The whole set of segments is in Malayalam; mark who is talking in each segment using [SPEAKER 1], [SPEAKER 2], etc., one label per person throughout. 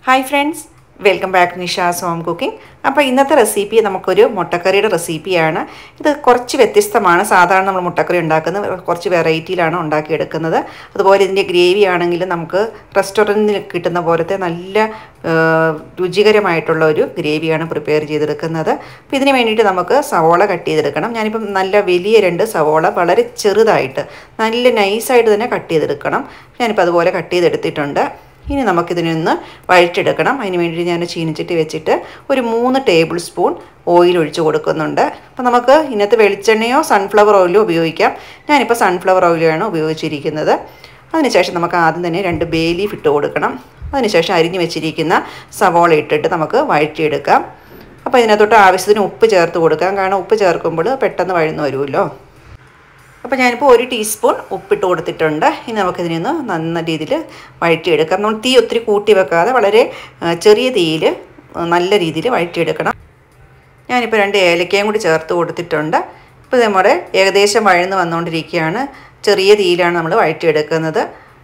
[SPEAKER 1] Hi friends, welcome back to Nisha's Home Cooking. അപ്പോൾ ഇന്നത്തെ റെസിപ്പി നമുക്കൊരു മുട്ടക്കറിയുടെ റെസിപ്പിയാണ്. ഇത് കുറച്ച് വ്യത്യസ്തമാണ്. സാധാരണ നമ്മൾ മുട്ടക്കറി ഉണ്ടാക്കുന്നത് കുറച്ച് വെറൈറ്റിയിലാണ് ഉണ്ടാക്കിയെടുക്കുന്നത്. അതുപോലെ ഇതിൻ്റെ ഗ്രേവി ആണെങ്കിലും നമുക്ക് റെസ്റ്റോറൻറ്റിൽ കിട്ടുന്ന പോലത്തെ നല്ല രുചികരമായിട്ടുള്ള ഒരു ഗ്രേവിയാണ് പ്രിപ്പയർ ചെയ്തെടുക്കുന്നത്. അപ്പോൾ ഇതിന് വേണ്ടിയിട്ട് നമുക്ക് സവോള കട്ട് ചെയ്തെടുക്കണം. ഞാനിപ്പം നല്ല വലിയ 2 സവോള വളരെ ചെറുതായിട്ട് നല്ല നൈസായിട്ട് തന്നെ കട്ട് ചെയ്തെടുക്കണം. ഞാനിപ്പോൾ അതുപോലെ കട്ട് ചെയ്തെടുത്തിട്ടുണ്ട്. ഇനി നമുക്കിതിനൊന്ന് വഴറ്റിയെടുക്കണം. അതിന് വേണ്ടിയിട്ട് ഞാൻ ചീനിച്ചട്ടി വെച്ചിട്ട് ഒരു 3 ടേബിൾ സ്പൂൺ ഓയിൽ ഒഴിച്ച് കൊടുക്കുന്നുണ്ട്. അപ്പോൾ നമുക്ക് ഇന്നത്തെ വെളിച്ചെണ്ണയോ സൺഫ്ലവർ ഓയിലോ ഉപയോഗിക്കാം. ഞാനിപ്പോൾ സൺഫ്ലവർ ഓയിലാണ് ഉപയോഗിച്ചിരിക്കുന്നത്. അതിനുശേഷം നമുക്ക് ആദ്യം തന്നെ 2 ബേ ലീഫ് ഇട്ട് കൊടുക്കണം. അതിനുശേഷം അരിഞ്ഞു വെച്ചിരിക്കുന്ന സവോള ഇട്ടിട്ട് നമുക്ക് വഴറ്റിയെടുക്കാം. അപ്പോൾ ഇതിനകത്തോട്ട് ആവശ്യത്തിന് ഉപ്പ് ചേർത്ത് കൊടുക്കാം. കാരണം ഉപ്പ് ചേർക്കുമ്പോൾ പെട്ടെന്ന് വഴന്നു വരുമല്ലോ. അപ്പോൾ ഞാനിപ്പോൾ 1 ടീസ്പൂൺ ഉപ്പിട്ട് കൊടുത്തിട്ടുണ്ട്. ഇനി നമുക്കിതിനൊന്ന് നല്ല രീതിയിൽ വഴറ്റിയെടുക്കാം. നമ്മൾ തീ ഒത്തിരി കൂട്ടി വെക്കാതെ വളരെ ചെറിയ തീയിൽ നല്ല രീതിയിൽ വഴറ്റിയെടുക്കണം. ഞാനിപ്പോൾ 2 ഏലക്കയും കൂടി ചേർത്ത് കൊടുത്തിട്ടുണ്ട്. ഇപ്പോൾ നമ്മുടെ ഏകദേശം വഴന്ന് വന്നുകൊണ്ടിരിക്കുകയാണ്. ചെറിയ തീയിലാണ് നമ്മൾ വഴറ്റിയെടുക്കുന്നത്.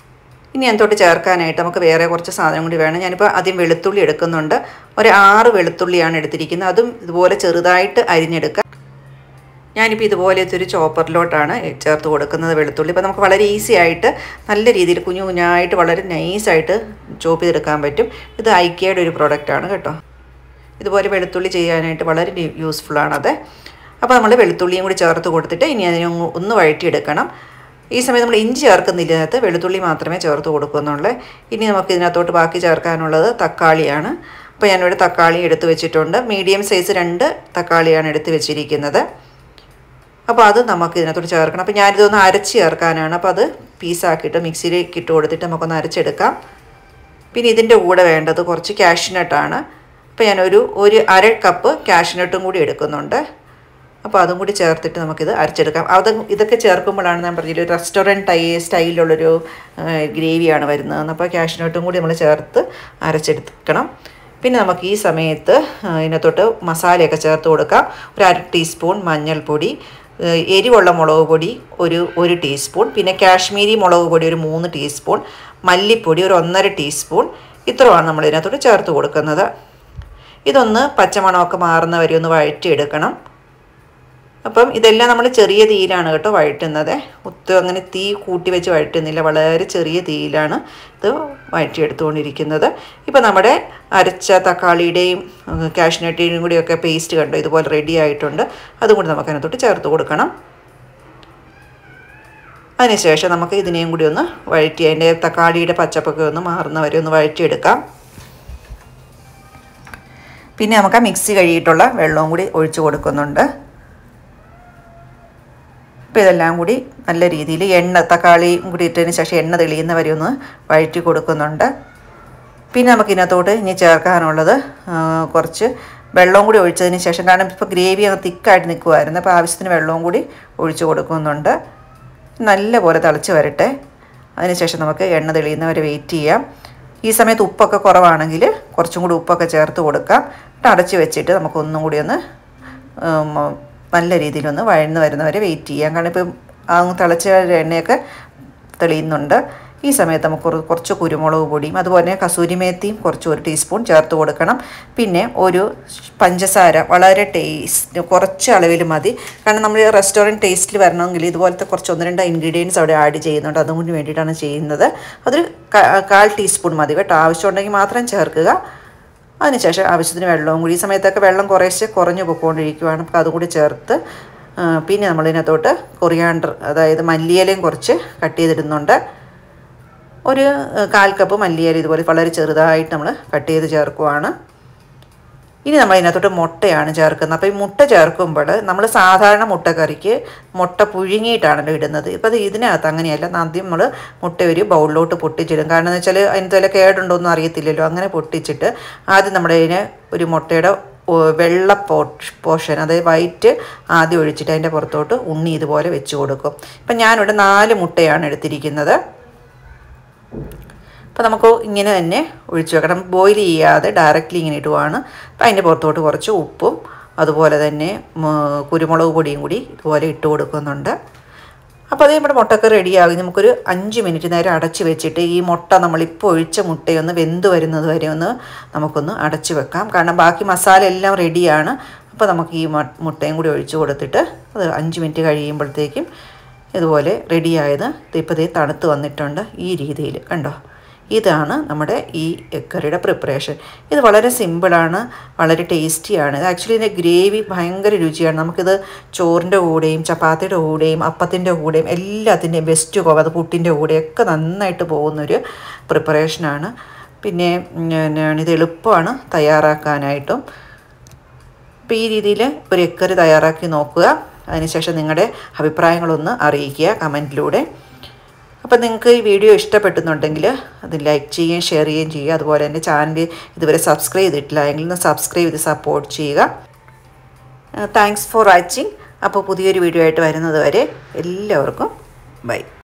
[SPEAKER 1] ഇനി അതിനകത്തോട്ട് ചേർക്കാനായിട്ട് നമുക്ക് വേറെ കുറച്ച് സാധനം കൂടി വേണം. ഞാനിപ്പോൾ ആദ്യം വെളുത്തുള്ളി എടുക്കുന്നുണ്ട്. ഒരു 6 വെളുത്തുള്ളിയാണ് എടുത്തിരിക്കുന്നത്. അതും ഇതുപോലെ ചെറുതായിട്ട് അരിഞ്ഞെടുക്കാം. ഞാനിപ്പോൾ ഇതുപോലത്തെ ഒരു ചോപ്പറിലോട്ടാണ് ചേർത്ത് കൊടുക്കുന്നത് വെളുത്തുള്ളി. ഇപ്പോൾ നമുക്ക് വളരെ ഈസി ആയിട്ട് നല്ല രീതിയിൽ കുഞ്ഞു കുഞ്ഞായിട്ട് വളരെ നൈസായിട്ട് ചോപ്പ് ചെയ്തെടുക്കാൻ പറ്റും. ഇത് ഐക്യയുടെ ഒരു പ്രോഡക്റ്റാണ് കേട്ടോ. ഇതുപോലെ വെളുത്തുള്ളി ചെയ്യാനായിട്ട് വളരെ യൂസ്ഫുള്ളാണത്. അപ്പോൾ നമ്മൾ വെളുത്തുള്ളിയും കൂടി ചേർത്ത് കൊടുത്തിട്ട് ഇനി അതിനെ ഒന്ന് വഴറ്റിയെടുക്കണം. ഈ സമയത്ത് നമ്മൾ ഇഞ്ചി ചേർക്കുന്നില്ല, ഇതിനകത്ത് വെളുത്തുള്ളി മാത്രമേ ചേർത്ത് കൊടുക്കുന്നുള്ളൂ. ഇനി നമുക്ക് ഇതിനകത്തോട്ട് ബാക്കി ചേർക്കാനുള്ളത് തക്കാളിയാണ്. അപ്പോൾ ഞാനിവിടെ തക്കാളി എടുത്ത് വെച്ചിട്ടുണ്ട്. മീഡിയം സൈസ് 2 തക്കാളിയാണ് എടുത്ത് വെച്ചിരിക്കുന്നത്. അപ്പോൾ അത് നമുക്ക് ഇതിനകത്തോട്ട് ചേർക്കണം. അപ്പോൾ ഞാനിതൊന്ന് അരച്ച് ചേർക്കാനാണ്. അപ്പോൾ അത് പീസാക്കിയിട്ട് മിക്സിയിലേക്ക് ഇട്ട് കൊടുത്തിട്ട് നമുക്കൊന്ന് അരച്ചെടുക്കാം. പിന്നെ ഇതിൻ്റെ കൂടെ വേണ്ടത് കുറച്ച് കാഷ്നട്ടാണ്. അപ്പോൾ ഞാനൊരു 1/2 കപ്പ് കാഷ്നട്ടും കൂടി എടുക്കുന്നുണ്ട്. അപ്പോൾ അതും കൂടി ചേർത്തിട്ട് നമുക്കിത് അരച്ചെടുക്കാം. ഇതൊക്കെ ചേർക്കുമ്പോഴാണ് ഞാൻ പറഞ്ഞില്ല ഒരു റെസ്റ്റോറൻറ്റ് സ്റ്റൈലിലുള്ളൊരു ഗ്രേവിയാണ് വരുന്നത്. അപ്പോൾ കാഷ്നട്ടും കൂടി നമ്മൾ ചേർത്ത് അരച്ചെടുക്കണം. പിന്നെ നമുക്ക് ഈ സമയത്ത് ഇതിനകത്തോട്ട് മസാലയൊക്കെ ചേർത്ത് കൊടുക്കാം. ഒരു 1/2 ടീസ്പൂൺ മഞ്ഞൾപ്പൊടി, എരിവുള്ള മുളക് പൊടി ഒരു ടീസ്പൂൺ, പിന്നെ കാശ്മീരി മുളക് പൊടി ഒരു 3 ടീസ്പൂൺ, മല്ലിപ്പൊടി ഒരു 1/2 ടീസ്പൂൺ. ഇത്രയാണ് നമ്മൾ ഇതിനകത്തോട്ട് ചേർത്ത് കൊടുക്കുന്നത്. ഇതൊന്ന് പച്ചമണമൊക്കെ മാറുന്ന വരെ ഒന്ന് വഴറ്റിയെടുക്കണം. അപ്പം ഇതെല്ലാം നമ്മൾ ചെറിയ തീയിലാണ് കേട്ടോ വഴറ്റുന്നത്. അങ്ങനെ തീ കൂട്ടി വെച്ച് വഴറ്റുന്നില്ല, വളരെ ചെറിയ തീയിലാണ് ഇത് വഴറ്റിയെടുത്തുകൊണ്ടിരിക്കുന്നത്. ഇപ്പം നമ്മുടെ അരച്ച തക്കാളിയുടെയും കാഷ്നട്ടിൻ്റെയും കൂടിയൊക്കെ പേസ്റ്റ് കണ്ടോ ഇതുപോലെ റെഡി ആയിട്ടുണ്ട്. അതും കൂടി നമുക്ക് അതിനകത്തോട്ട് ചേർത്ത് കൊടുക്കണം. അതിനുശേഷം നമുക്ക് ഇതിനെയും കൂടി ഒന്ന് വഴറ്റി അതിൻ്റെ തക്കാളിയുടെ പച്ചപ്പൊക്കെ ഒന്ന് മാറുന്നവരെ ഒന്ന് വഴറ്റിയെടുക്കാം. പിന്നെ നമുക്ക് ആ മിക്സി കഴുകിയിട്ടുള്ള വെള്ളവും കൂടി ഒഴിച്ച് കൊടുക്കുന്നുണ്ട്. അപ്പോൾ ഇതെല്ലാം കൂടി നല്ല രീതിയിൽ തക്കാളിയും കൂടി ഇട്ടതിന് ശേഷം എണ്ണ തെളിയുന്ന വരെ ഒന്ന് വഴറ്റി കൊടുക്കുന്നുണ്ട്. പിന്നെ നമുക്ക് ഇതിനകത്തോട്ട് ഇനി ചേർക്കാനുള്ളത് കുറച്ച് വെള്ളവും കൂടി ഒഴിച്ചതിന് ശേഷം, കാരണം ഇപ്പോൾ ഗ്രേവി അങ്ങ് തിക്കായിട്ട് നിൽക്കുമായിരുന്നു. അപ്പോൾ ആവശ്യത്തിന് വെള്ളവും കൂടി ഒഴിച്ച് കൊടുക്കുന്നുണ്ട്. നല്ലപോലെ തിളച്ച് വരട്ടെ. അതിനുശേഷം നമുക്ക് എണ്ണ തെളിയുന്നവരെ വെയിറ്റ് ചെയ്യാം. ഈ സമയത്ത് ഉപ്പൊക്കെ കുറവാണെങ്കിൽ കുറച്ചും കൂടി ഉപ്പൊക്കെ ചേർത്ത് കൊടുക്കാം. അടച്ച് വെച്ചിട്ട് നമുക്കൊന്നും കൂടി ഒന്ന് നല്ല രീതിയിലൊന്ന് വഴന്ന് വരുന്നവരെ വെയിറ്റ് ചെയ്യാം. കാരണം ഇപ്പം തിളച്ച എണ്ണയൊക്കെ തെളിയുന്നുണ്ട്. ഈ സമയത്ത് നമുക്ക് കുറച്ച് കുരുമുളക് പൊടിയും അതുപോലെ കസൂരി മേത്തിയും കുറച്ച് 1 ടീസ്പൂൺ ചേർത്ത് കൊടുക്കണം. പിന്നെ ഒരു പഞ്ചസാര വളരെ കുറച്ച് അളവിൽ മതി. കാരണം നമ്മൾ റെസ്റ്റോറൻറ്റ് ടേസ്റ്റിൽ വരണമെങ്കിൽ ഇതുപോലത്തെ കുറച്ച് 1-2 ഇൻഗ്രീഡിയൻസ് അവിടെ ആഡ് ചെയ്യുന്നുണ്ട്. അതും കൂടി വേണ്ടിയിട്ടാണ് ചെയ്യുന്നത്. അതൊരു 1/4 ടീസ്പൂൺ മതി കേട്ടോ. ആവശ്യമുണ്ടെങ്കിൽ മാത്രം ചേർക്കുക. അതിനുശേഷം ആവശ്യത്തിന് വെള്ളവും കൂടി. ഈ സമയത്തൊക്കെ വെള്ളം കുറേശ്ശെ കുറഞ്ഞു പോയിക്കൊണ്ടിരിക്കുകയാണ്. അപ്പോൾ അതുകൂടി ചേർത്ത് പിന്നെ നമ്മളിതിനകത്തോട്ട് കൊറിയാണ്ടർ, അതായത് മല്ലിയിലയും കുറച്ച് കട്ട് ചെയ്തിടുന്നുണ്ട്. ഒരു 1/4 കപ്പ് മല്ലിയില ഇതുപോലെ വളരെ ചെറുതായിട്ട് നമ്മൾ കട്ട് ചെയ്ത് ചേർക്കുവാണ്. ഇനി നമ്മൾ ഇതിനകത്തോട്ട് മുട്ടയാണ് ചേർക്കുന്നത്. അപ്പോൾ ഈ മുട്ട ചേർക്കുമ്പോൾ നമ്മൾ സാധാരണ മുട്ടക്കറിക്ക് മുട്ട പുഴുങ്ങിയിട്ടാണല്ലോ ഇടുന്നത്. ഇപ്പോൾ ഇതിനകത്ത് അങ്ങനെയല്ല. ആദ്യം നമ്മൾ മുട്ട ഒരു ബൗളിലോട്ട് പൊട്ടിച്ചിടും. കാരണം എന്ന് വെച്ചാൽ അതിനകത്ത് വല്ല കേടുണ്ടോ എന്ന് അറിയത്തില്ലല്ലോ. അങ്ങനെ പൊട്ടിച്ചിട്ട് ആദ്യം നമ്മുടെ ഇതിന് ഒരു മുട്ടയുടെ വെള്ള പോർഷൻ, അതായത് വൈറ്റ് ആദ്യം ഒഴിച്ചിട്ട് അതിൻ്റെ പുറത്തോട്ട് ഉണ്ണി ഇതുപോലെ വെച്ച് കൊടുക്കും. ഇപ്പം ഞാനിവിടെ 4 മുട്ടയാണ് എടുത്തിരിക്കുന്നത്. അപ്പോൾ നമുക്ക് ഇങ്ങനെ തന്നെ ഒഴിച്ച് വെക്കണം. ബോയിൽ ചെയ്യാതെ ഡയറക്റ്റ്ലി ഇങ്ങനെ ഇടുവാണ്. അപ്പോൾ അതിൻ്റെ പുറത്തോട്ട് കുറച്ച് ഉപ്പും അതുപോലെ തന്നെ കുരുമുളക് പൊടിയും കൂടി ഇതുപോലെ ഇട്ട് കൊടുക്കുന്നുണ്ട്. അപ്പോൾ അപ്പോൾ അത് നമ്മുടെ മുട്ടക്കറി റെഡിയാകും. നമുക്കൊരു 5 മിനിറ്റ് നേരം അടച്ച് വെച്ചിട്ട് ഈ മുട്ട നമ്മളിപ്പോൾ ഒഴിച്ച മുട്ടയൊന്ന് വെന്ത് വരുന്നത് വരെ നമുക്കൊന്ന് അടച്ച് വെക്കാം. കാരണം ബാക്കി മസാല എല്ലാം റെഡിയാണ്. അപ്പോൾ നമുക്ക് ഈ മുട്ടയും കൂടി ഒഴിച്ച് കൊടുത്തിട്ട് അത് 5 മിനിറ്റ് കഴിയുമ്പോഴത്തേക്കും ഇതുപോലെ റെഡിയായത് ഇപ്പോൾ ദേ തണുത്ത് വന്നിട്ടുണ്ട്. ഈ രീതിയിൽ കണ്ടോ, ഇതാണ് നമ്മുടെ ഈ എഗ് കറിയുടെ പ്രിപ്പറേഷൻ. ഇത് വളരെ സിമ്പിളാണ്, വളരെ ടേസ്റ്റിയാണ്. ഇത് ആക്ച്വലി ഇതിൻ്റെ ഗ്രേവി ഭയങ്കര രുചിയാണ്. നമുക്കിത് ചോറിൻ്റെ കൂടെയും ചപ്പാത്തിയുടെ കൂടെയും അപ്പത്തിൻ്റെ കൂടെയും എല്ലാത്തിൻ്റെയും ബെസ്റ്റ് പോകും. അത് പുട്ടിൻ്റെ കൂടെയൊക്കെ നന്നായിട്ട് പോകുന്നൊരു പ്രിപ്പറേഷനാണ്. പിന്നെ ഇത് എളുപ്പമാണ് തയ്യാറാക്കാനായിട്ടും. അപ്പോൾ ഈ രീതിയിൽ ഒരു എഗ് കറി തയ്യാറാക്കി നോക്കുക. അതിനുശേഷം നിങ്ങളുടെ അഭിപ്രായങ്ങളൊന്ന് അറിയിക്കുക കമൻറ്റിലൂടെ. അപ്പോൾ നിങ്ങൾക്ക് ഈ വീഡിയോ ഇഷ്ടപ്പെടുന്നുണ്ടെങ്കിൽ അത് ലൈക്ക് ചെയ്യുകയും ഷെയർ ചെയ്യുകയും ചെയ്യുക. അതുപോലെ തന്നെ ചാനൽ ഇതുവരെ സബ്സ്ക്രൈബ് ചെയ്തിട്ടില്ല എങ്കിൽ ഒന്ന് സബ്സ്ക്രൈബ് ചെയ്ത് സപ്പോർട്ട് ചെയ്യുക. Thanks for watching. അപ്പോൾ പുതിയൊരു വീഡിയോ ആയിട്ട് വരുന്നത് വരെ എല്ലാവർക്കും ബൈ.